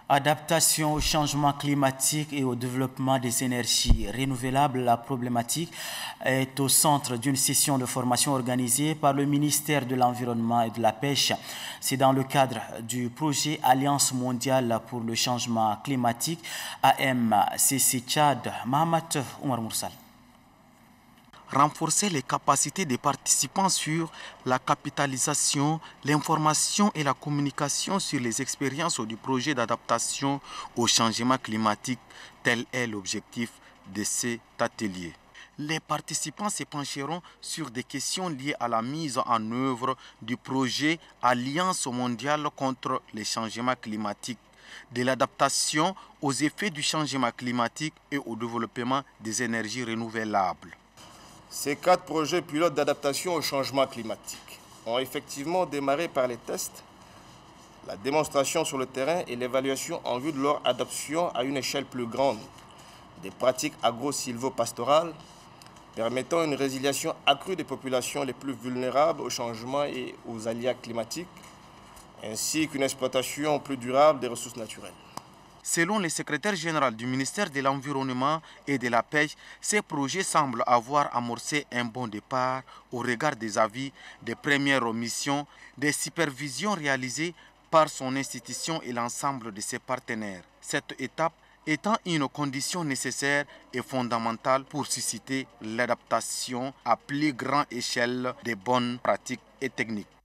Adaptation au changement climatique et au développement des énergies renouvelables, la problématique est au centre d'une session de formation organisée par le ministère de l'Environnement et de la Pêche. C'est dans le cadre du projet Alliance mondiale pour le changement climatique AMCC Tchad. Mahamat Oumar Moursal. Renforcer les capacités des participants sur la capitalisation, l'information et la communication sur les expériences du projet d'adaptation au changement climatique, tel est l'objectif de cet atelier. Les participants se pencheront sur des questions liées à la mise en œuvre du projet Alliance mondiale contre les changements climatiques, de l'adaptation aux effets du changement climatique et au développement des énergies renouvelables. Ces 4 projets pilotes d'adaptation au changement climatique ont effectivement démarré par les tests, la démonstration sur le terrain et l'évaluation en vue de leur adoption à une échelle plus grande des pratiques agro-silvopastorales permettant une résiliation accrue des populations les plus vulnérables au changement et aux aléas climatiques, ainsi qu'une exploitation plus durable des ressources naturelles. Selon le secrétaire général du ministère de l'Environnement et de la Pêche, ces projets semblent avoir amorcé un bon départ au regard des avis, des premières missions, des supervisions réalisées par son institution et l'ensemble de ses partenaires. Cette étape étant une condition nécessaire et fondamentale pour susciter l'adaptation à plus grande échelle des bonnes pratiques et techniques.